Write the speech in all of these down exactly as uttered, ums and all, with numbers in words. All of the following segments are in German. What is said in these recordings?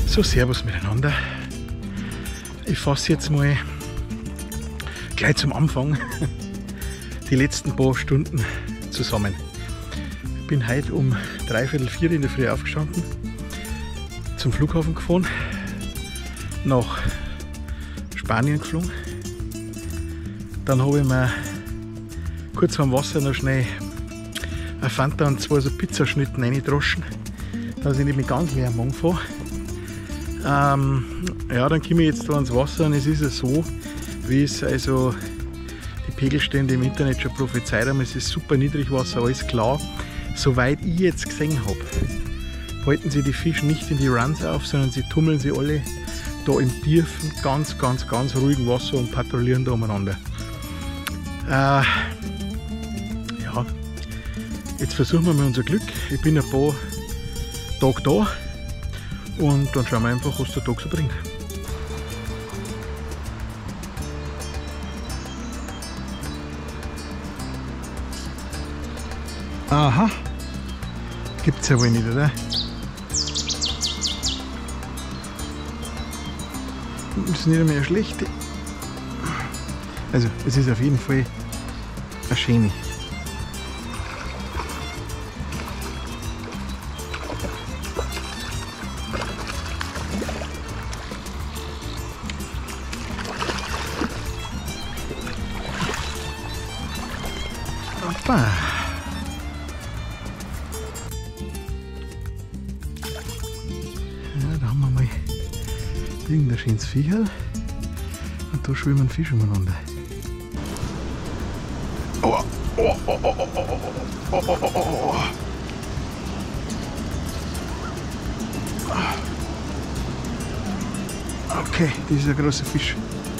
So, servus miteinander. Ich fasse jetzt mal gleich zum Anfang die letzten paar Stunden zusammen. Ich bin heute um dreiviertel vier in der Früh aufgestanden, zum Flughafen gefahren, nach Spanien geflogen. Dann habe ich mir kurz vor dem Wasser noch schnell eine Fanta und zwei so Pizzaschnitten reingedroschen, dass ich nicht mit ganz leer am Magen fahre. Ähm, ja, dann komme ich jetzt da ans Wasser und es ist ja so, wie es also die Pegelstände im Internet schon prophezeit haben. Es ist super Niedrigwasser, alles klar. Soweit ich jetzt gesehen habe, halten sie die Fische nicht in die Runs auf, sondern sie tummeln sie alle da im tiefen, ganz, ganz, ganz ruhigen Wasser und patrouillieren da umeinander. Äh, ja, jetzt versuchen wir mal unser Glück. Ich bin ein paar Tage da. Und dann schauen wir einfach, was der Tag so bringt. Aha, gibt's ja wohl nicht, oder? Das ist nicht einmal eine schlechte. Also, es ist auf jeden Fall eine schöne. Hoppa. Ja, da haben wir mal irgendein schönes Viecherl und da schwimmen Fische umeinander. Oh, oh, oh, oh, oh, oh, oh, oh, oh, oh. Okay, das ist ein großer Fisch.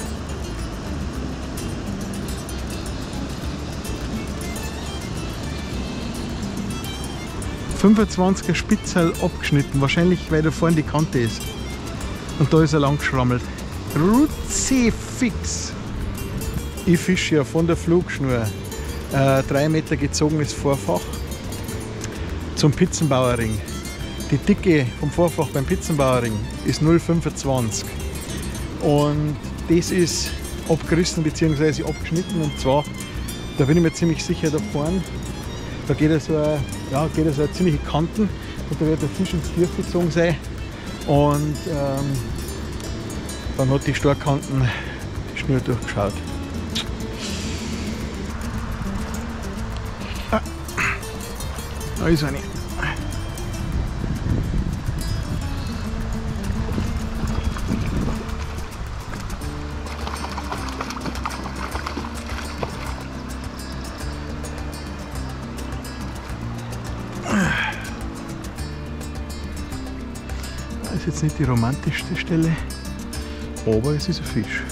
fünfundzwanziger Spitzerl abgeschnitten, wahrscheinlich weil da vorne die Kante ist. Und da ist er lang geschrammelt. Rutzifix! Ich fische ja von der Flugschnur äh, drei Meter gezogenes Vorfach zum Pizzenbauerring. Die Dicke vom Vorfach beim Pizzenbauerring ist null Komma fünfundzwanzig und das ist abgerissen bzw. abgeschnitten, und zwar, da bin ich mir ziemlich sicher, da vorne Da geht so eine, ja, geht so eine ziemliche Kanten und da wird der Fisch ins Tief gezogen sein. Und ähm, dann hat die Storkanten die Schnur durchgeschaut. Ah, da ist eine. Das ist jetzt nicht die romantischste Stelle, aber es ist ein Fisch.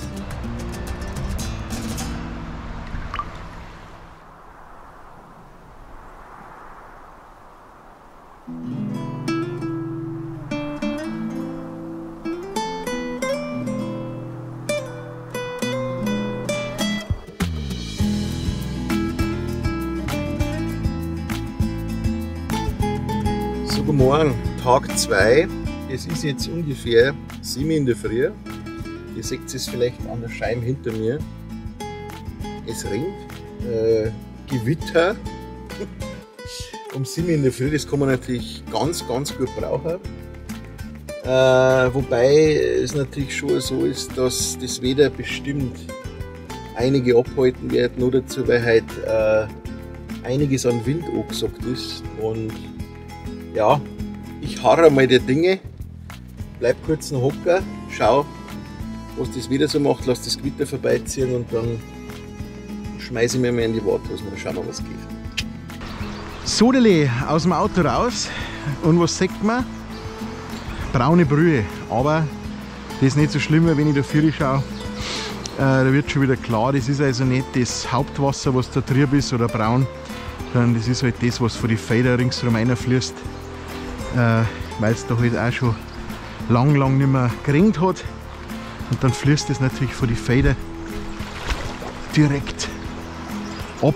So, guten Morgen, Tag zwei. Es ist jetzt ungefähr sieben in der Früh. Ihr seht es vielleicht an der Scheibe hinter mir. Es regnet, äh, Gewitter. Um sieben in der Früh, das kann man natürlich ganz, ganz gut brauchen. Äh, wobei es natürlich schon so ist, dass das Wetter bestimmt einige abhalten wird, nur dazu, weil halt äh, einiges an Wind angesagt ist. Und ja, ich harre mal der Dinge. Bleib kurz noch hocker, schau, was das wieder so macht, lass das Gewitter vorbeiziehen und dann schmeiße ich mir mal in die Warthose und schauen wir, was geht. Sodele aus dem Auto raus und was sagt man? Braune Brühe, aber das ist nicht so schlimm, wenn ich da vorne schaue. Äh, da wird schon wieder klar, das ist also nicht das Hauptwasser, was da trüb ist oder braun, sondern das ist halt das, was von den Federn ringsherum reinfließt, äh, weil es da halt auch schon lang, lang nicht mehr geregnet hat. Und dann fließt es natürlich von den Federn direkt ab.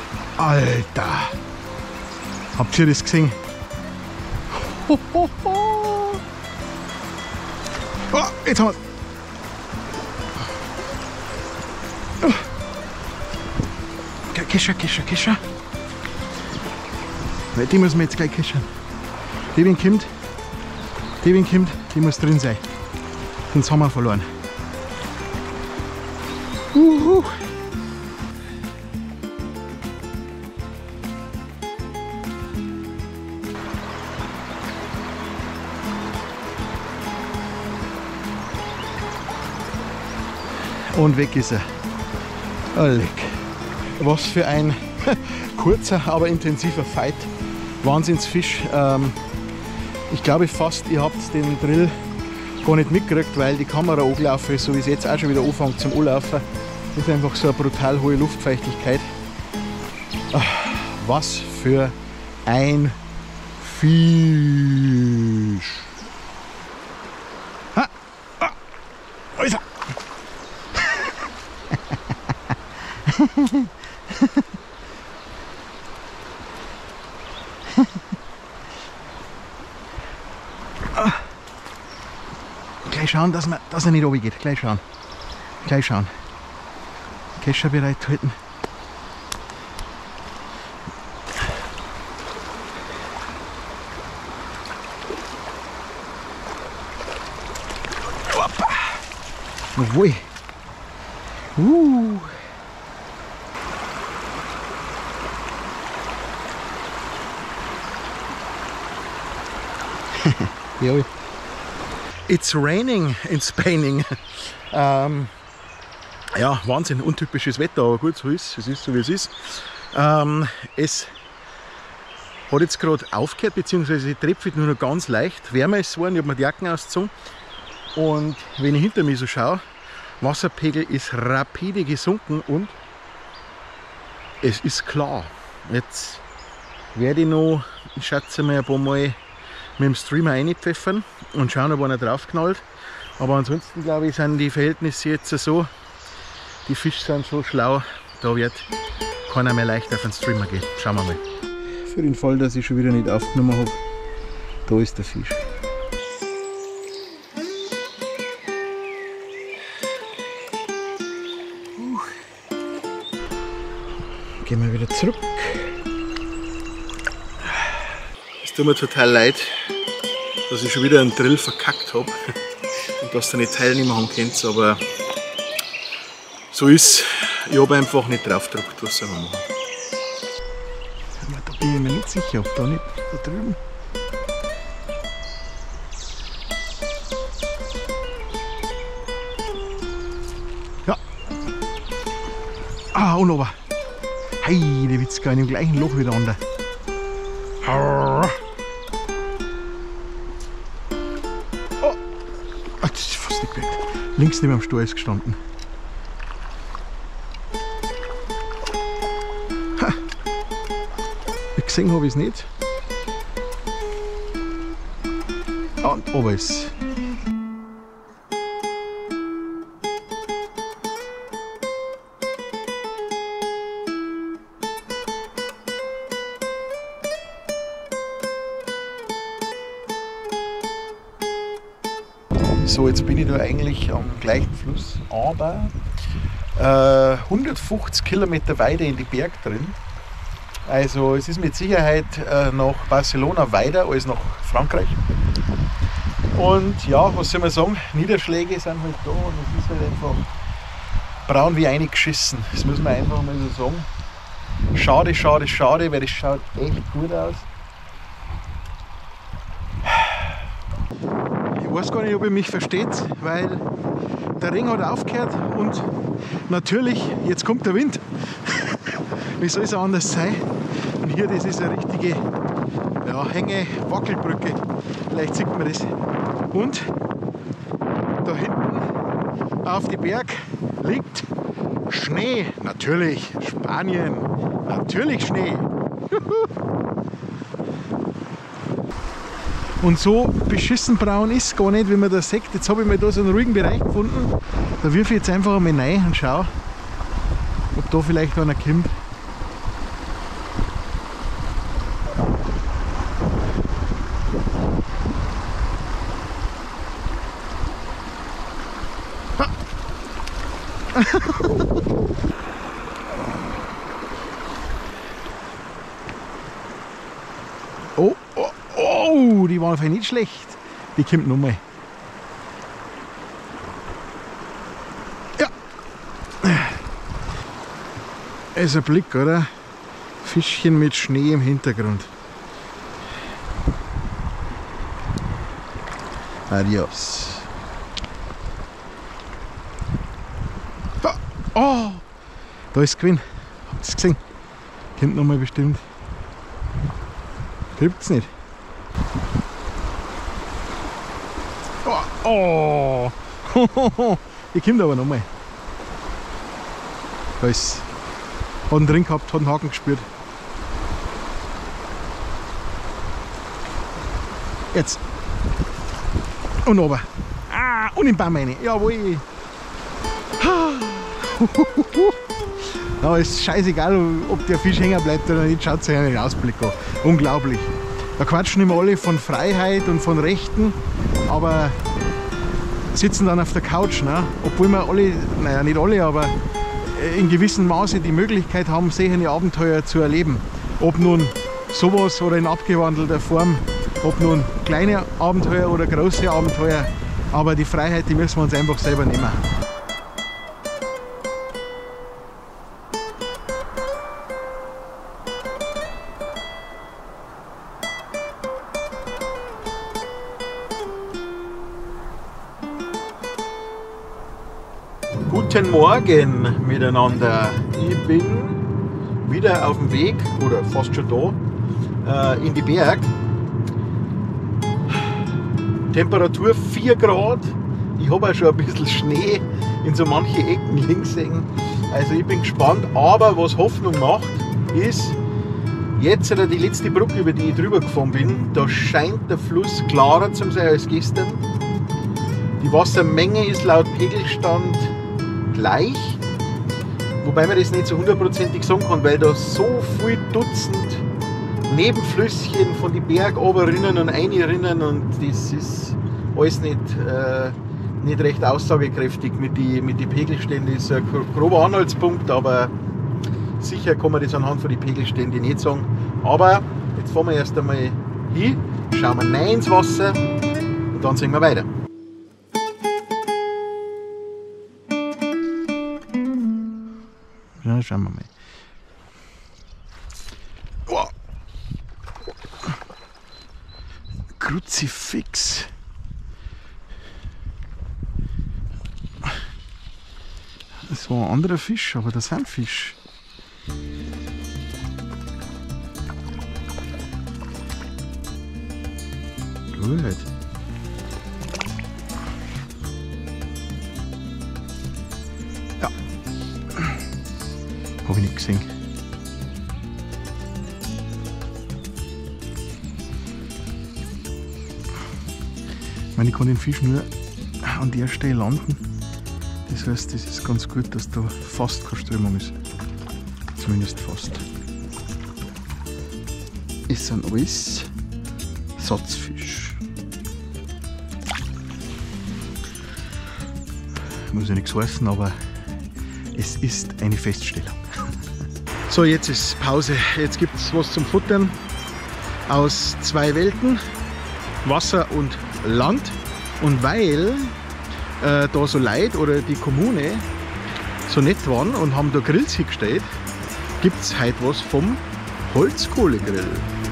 Alter! Habt ihr das gesehen? Ho, ho, ho. Oh, jetzt haben wir oh. Kescher, Kescher, Kescher. Weil die müssen wir jetzt gleich keschern. Die, wenn kommt, die, wenn kommt, die muss drin sein. Sonst haben wir verloren. Uhu. Und weg ist er. Oh, leck. Was für ein kurzer, aber intensiver Fight. Wahnsinnsfisch. Ähm, ich glaube fast, ihr habt den Drill gar nicht mitgekriegt, weil die Kamera angelaufen ist, so wie es jetzt auch schon wieder anfängt zum Anlaufen. Das ist einfach so eine brutal hohe Luftfeuchtigkeit. Ach, was für ein Fisch. Ha! Ah! Wo ist er? ah. Gleich schauen, dass, man, dass er nicht oben geht. Gleich schauen. Gleich schauen. Kescher bereit halten. Jawohl. Uh. Jawohl. It's raining in Spaining. ähm, ja, Wahnsinn, untypisches Wetter, aber gut, so ist es, ist so wie es ist. Ähm, es hat jetzt gerade aufgehört, beziehungsweise tröpfelt nur noch ganz leicht. Wärmer ist es geworden, ich habe mir die Jacken ausgezogen. Und wenn ich hinter mir so schaue, Wasserpegel ist rapide gesunken und es ist klar. Jetzt werde ich noch, ich schätze mal, ein paar Mal mit dem Streamer reinpfeffern und schauen, ob einer draufknallt. Aber ansonsten glaube ich, sind die Verhältnisse jetzt so, die Fische sind so schlau, da wird keiner mehr leicht auf den Streamer gehen. Schauen wir mal. Für den Fall, dass ich schon wieder nicht aufgenommen habe, da ist der Fisch. Gehen wir wieder zurück. Es tut mir total leid, dass ich schon wieder einen Drill verkackt habe und dass ihr nicht teilnehmen haben könnt, aber so ist, ich habe einfach nicht drauf gedrückt, was soll man machen. Ja, da bin ich mir nicht sicher, ob da nicht da drüben. Ja. Ah, und oben. Heide Witzka, in dem gleichen Loch wieder unter. Oh, das ist fast nicht weg. Links neben dem Stall ist gestanden. Ha. Gesehen habe ich es nicht. Und oben ist. So, jetzt bin ich da eigentlich am gleichen Fluss, aber äh, hundertfünfzig Kilometer weiter in die Berg drin. Also es ist mit Sicherheit äh, nach Barcelona weiter als nach Frankreich. Und ja, was soll man sagen, Niederschläge sind halt da und es ist halt einfach braun wie eingeschissen. Das muss man einfach mal so sagen. Schade, schade, schade, weil das schaut echt gut aus. Ich weiß gar nicht, ob ihr mich versteht, weil der Ring hat aufgehört und natürlich, jetzt kommt der Wind. Wie soll es anders sein? Und hier, das ist eine richtige ja, Hänge-Wackelbrücke. Vielleicht sieht man das. Und da hinten auf die Berg liegt Schnee. Natürlich, Spanien. Natürlich Schnee. Und so beschissen braun ist es gar nicht, wie man das sieht. Jetzt habe ich mal da so einen ruhigen Bereich gefunden. Da wirf ich jetzt einfach einmal rein und schaue, ob da vielleicht einer kommt. Oh, oh, oh, die waren nicht schlecht. Die kommt nochmal. Ja. Es ist ein Blick, oder? Fischchen mit Schnee im Hintergrund. Adios. Da, oh, da ist Gewinn. Habt ihr es gesehen? Kommt nochmal bestimmt. Kriegt's nicht. Oh, oh. Die kommt aber nochmal. Da ist. Hat einen drin gehabt, hat einen Haken gespürt. Jetzt. Und oben. Ah, und im Baum rein. Jawohl. Da ist scheißegal, ob der Fisch hängen bleibt oder nicht. Schaut euch einen Ausblick an. Unglaublich. Da quatschen immer alle von Freiheit und von Rechten, aber sitzen dann auf der Couch. Ne? Obwohl wir alle, naja nicht alle, aber in gewissem Maße die Möglichkeit haben, solche Abenteuer zu erleben. Ob nun sowas oder in abgewandelter Form, ob nun kleine Abenteuer oder große Abenteuer, aber die Freiheit, die müssen wir uns einfach selber nehmen. Guten Morgen miteinander. Ich bin wieder auf dem Weg, oder fast schon da, äh, in die Berg. Temperatur vier Grad. Ich habe auch schon ein bisschen Schnee in so manche Ecken links sehen. Also ich bin gespannt, aber was Hoffnung macht, ist jetzt die letzte Brücke, über die ich drüber gefahren bin. Da scheint der Fluss klarer zu sein als gestern. Die Wassermenge ist laut Pegelstand gleich, wobei man das nicht so hundertprozentig sagen kann, weil da so viel Dutzend Nebenflüsschen von den Berg runterrinnen und reinrinnen und das ist alles nicht, äh, nicht recht aussagekräftig mit den mit die Pegelständen. Das ist ein grober Anhaltspunkt, aber sicher kann man das anhand von den Pegelständen nicht sagen. Aber jetzt fahren wir erst einmal hin, schauen wir rein ins Wasser und dann sehen wir weiter. Ja, schauen wir mal. Wow. Kruzifix. Das war ein anderer Fisch, aber das sind Fisch. Gut. Ja. Habe ich nicht gesehen. Ich meine, ich kann den Fisch nur an der Stelle landen. Das heißt, es ist ganz gut, dass da fast keine Strömung ist. Zumindest fast. Es sind alles Satzfisch. Muss ja nichts heißen, aber es ist eine Feststellung. So, jetzt ist Pause. Jetzt gibt es was zum Futtern aus zwei Welten, Wasser und Land. Und weil äh, da so Leute oder die Kommune so nett waren und haben da Grills hingestellt, gibt es heute was vom Holzkohlegrill.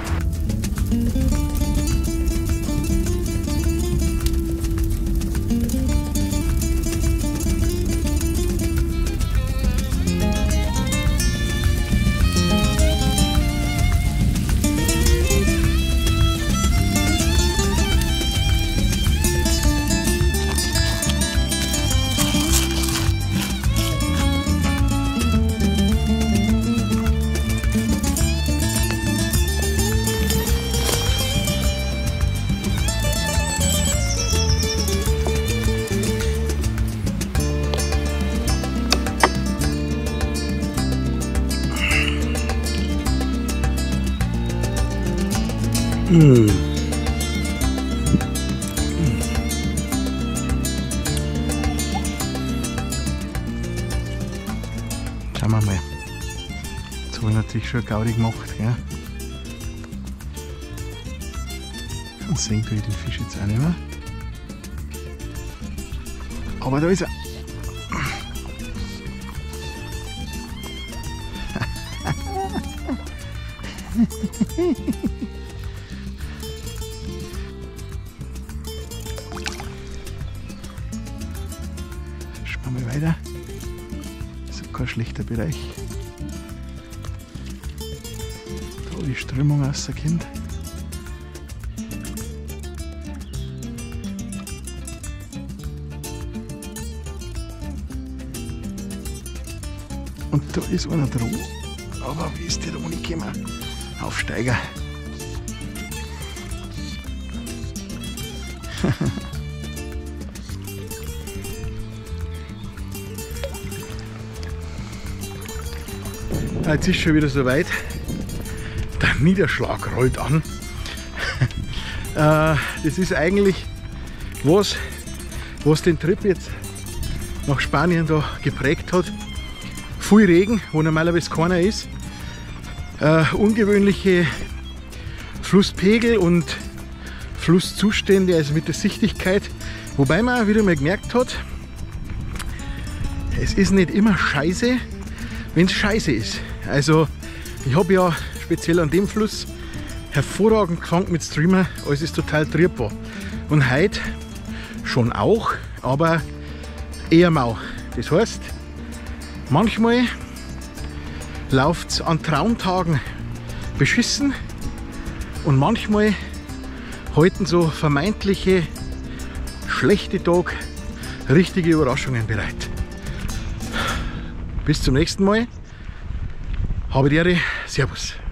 Mmh. natürlich schon Gaudi gemacht. Gell? Und sehen tue ich den Fisch jetzt auch nicht mehr. Aber da ist er. Schauen wir mal weiter. Das ist kein schlechter Bereich. Da die Strömung rauskommt. Und da ist einer dran. Aber wie ist der da runtergekommen? Aufsteiger. Jetzt ist schon wieder soweit. Der Niederschlag rollt an. Das ist eigentlich was, was den Trip jetzt nach Spanien da geprägt hat. Viel Regen, wo normalerweise keiner ist. Uh, ungewöhnliche Flusspegel und Flusszustände, also mit der Sichtigkeit. Wobei man wieder mal gemerkt hat, es ist nicht immer scheiße, wenn es scheiße ist. Also ich habe ja speziell an dem Fluss hervorragend gefangen mit Streamer, alles ist total triebbar. Und heute schon auch, aber eher mau. Das heißt, manchmal läuft es an Traumtagen beschissen und manchmal halten so vermeintliche schlechte Tage richtige Überraschungen bereit. Bis zum nächsten Mal. Habe die Ehre. Servus.